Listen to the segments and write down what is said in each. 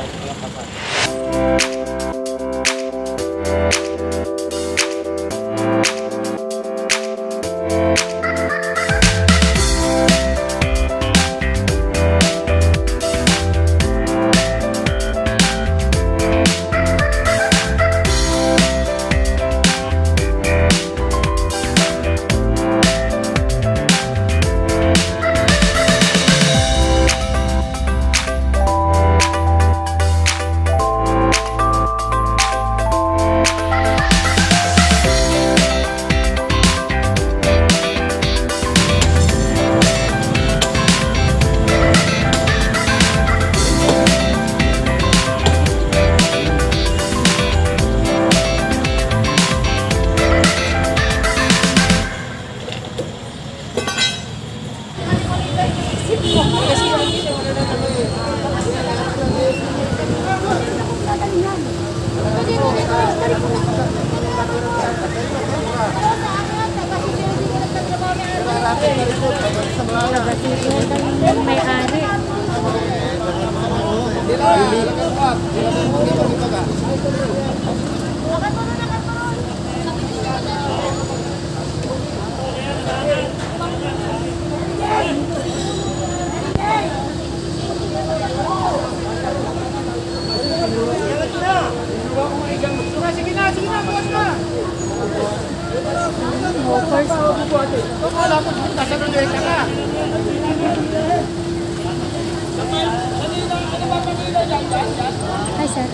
Hi, sir.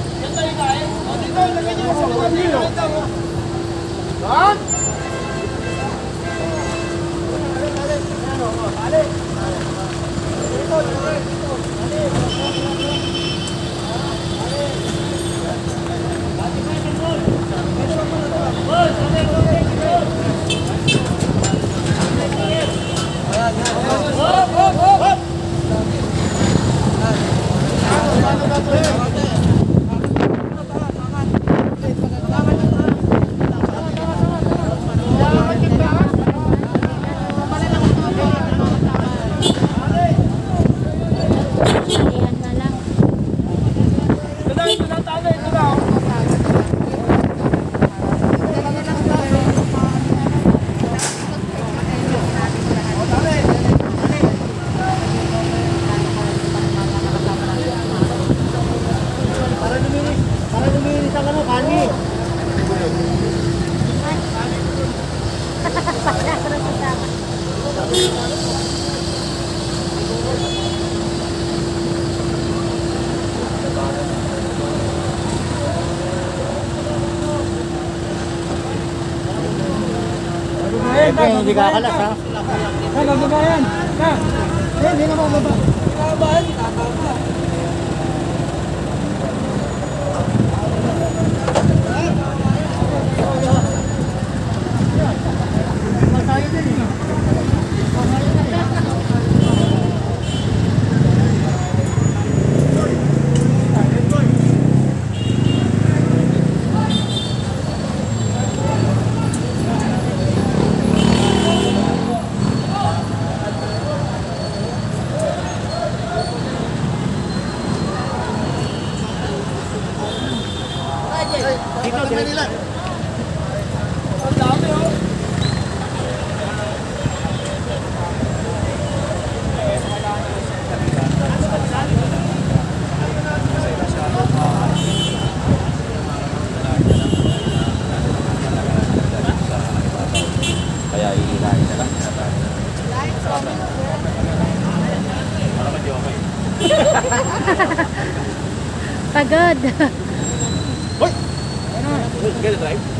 Hindi ka kalas ha? Bababa yan. Hindi na bababa. Bababa yan. Dito, Manila. Ang dami oh. Kaya ihilahin na lang. Para mag-okay. Pagod. Hoy! Get it, drive.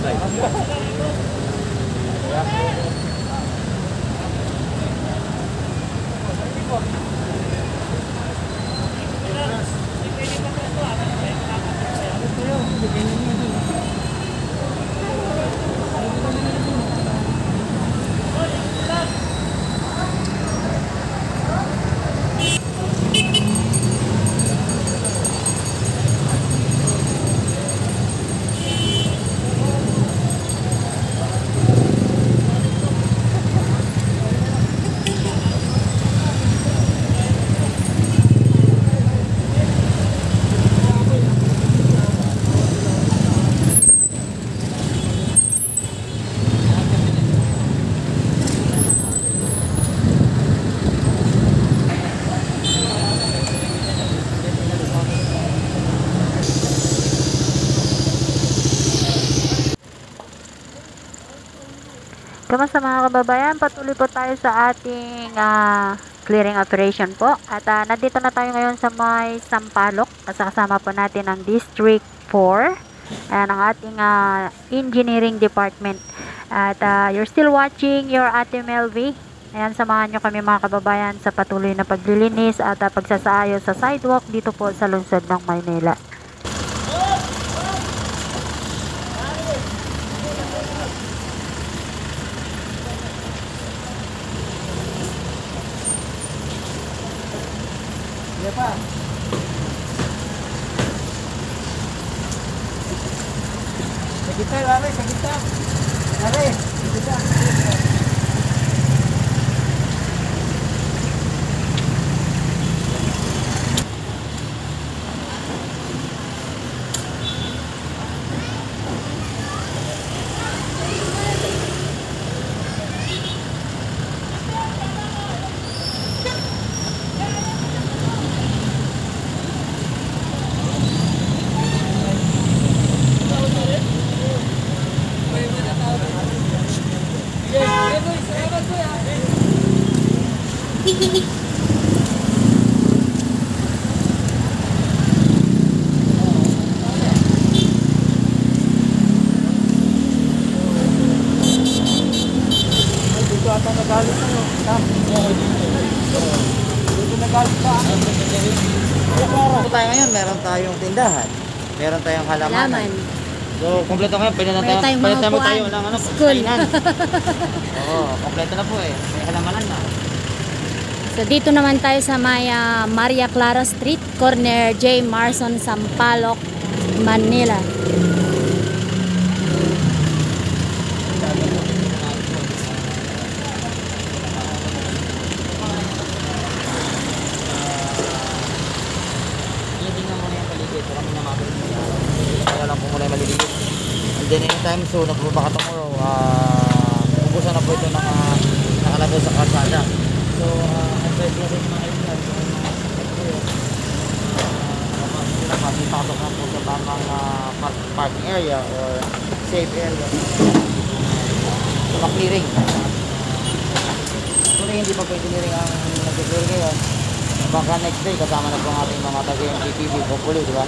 Kamusta mga kababayan? Patuloy po tayo sa ating clearing operation po. At nandito na tayo ngayon sa may Sampaloc. Kasama po natin ang District 4. Ayan ang ating engineering department. At you're still watching your Ate Melvi. Ayan, samahan nyo kami mga kababayan sa patuloy na paglilinis at pagsasaayos sa sidewalk dito po sa lungsod ng Maynila. Iya pa. Sa kita, lari, sa kita. Lari, sa kita. Dito ata nagalit tayo. Dito nagalit pa. Ito tayo ngayon, meron tayong tindahan. Meron tayong halamanan. Laman. So, kompleto ngayon. Pwede na Meron tayong mga pwede upuan. tayo ng School. kainan. Oo, kompleto na po eh. May halamanan na. So dito naman tayo sa may Maria Clara Street, corner J. Marson, Sampaloc, Manila. Tingnan muna yung paligid. Wala muna makakit. Kaya lang po muna yung maliliit. And then anytime soon, baka tomorrow, ubusan na po ito ng nakalagay sa kalsada. So, advice ko rin mga kaibigan. So, mapipasok na po sa tamang parking area or safe area. So, ma-clearing. Kung hindi pa po engineering ang nag-clear ngayon, baka next day kasama na po ang ating mga taga-MTPB, hopefully, di ba?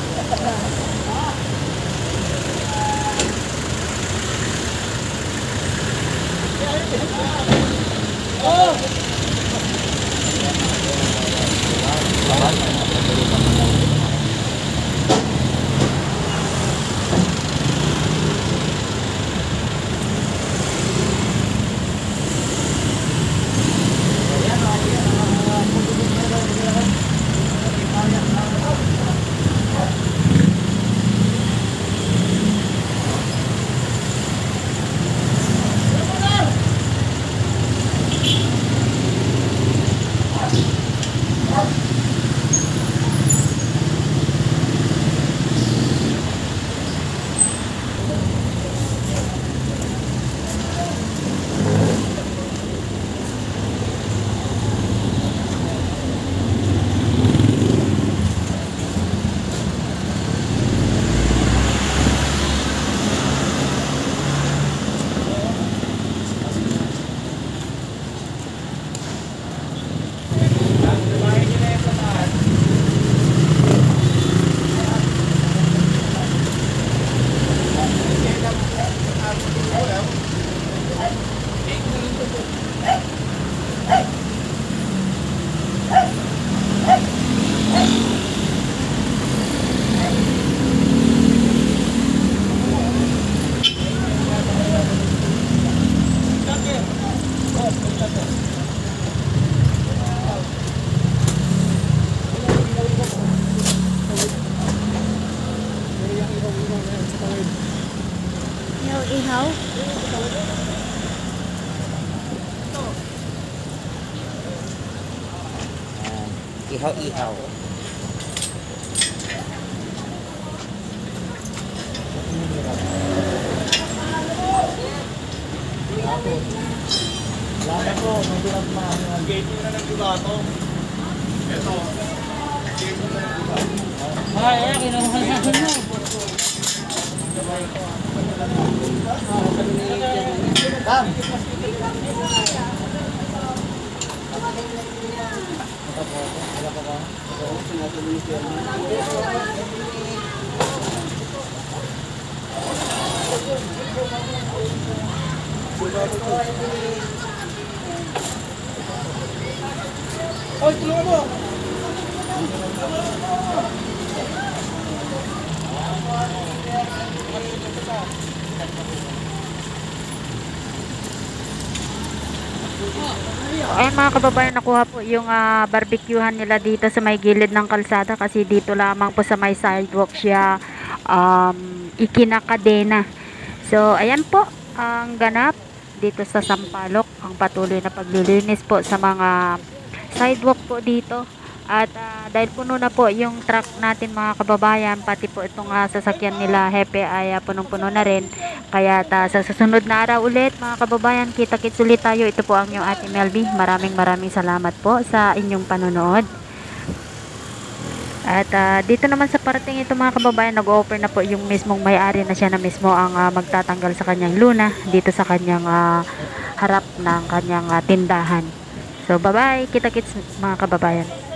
Ihaw. Ihaw-ihaw. Lala po, mabirat na. Gate na ng Dugato. Ito. Gate na ng Dugato. Ay, kinuha natin mo. Tam! Oy, tulungan mo! Ayan mga kababayan, nakuha po yung barbecuehan nila dito sa may gilid ng kalsada kasi dito lamang po sa may sidewalk siya ikinakadena. So ayan po ang ganap dito sa Sampaloc, ang patuloy na paglilinis po sa mga sidewalk po dito. At dahil puno na po yung truck natin mga kababayan, pati po itong sasakyan nila Hepe ay punong-puno na rin. Kaya sa susunod na araw ulit mga kababayan, kita-kits ulit tayo. Ito po ang inyong Ate Melby. Maraming salamat po sa inyong panonood. At dito naman sa parating ito mga kababayan, nag-offer na po yung mismong may-ari na siya na mismo ang magtatanggal sa kanyang luna dito sa kanyang harap ng kanyang tindahan. So bye bye, kita-kits mga kababayan.